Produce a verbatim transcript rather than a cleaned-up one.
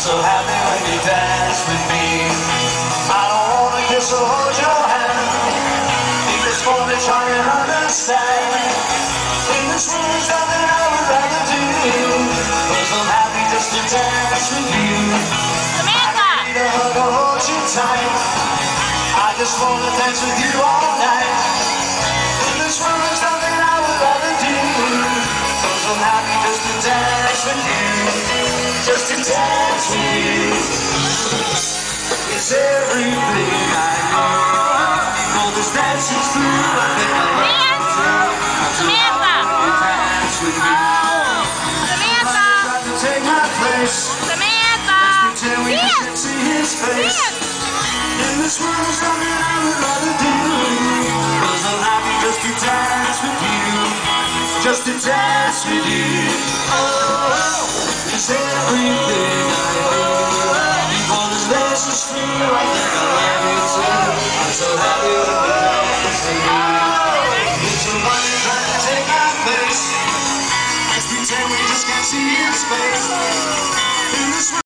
so happy when you dance with me. I don't wanna kiss or hold your hand, because for me try and understand. In this world there's nothing I would rather do, cause I'm happy just to dance with you. Samantha! I need a hug or hold you tight, I just wanna dance with you all night. In this world there's nothing I would rather do, cause I'm happy just to dance with you. Just to dance with you. It's everything I know. All this dancing's through, I think I love you too. Samantha! Dance with you. Samantha! Try to take my place. Samantha! Pretend we just can't see his face. In this world there's nothing I would rather do, cause I'm happy just to dance with you. Just to dance with you. Oh, it's everything I know. All this dance is true, I think I love you too. I'm so happy when we dance with you. It's the one who's trying to take my place. Let's pretend we just can't see his face. In this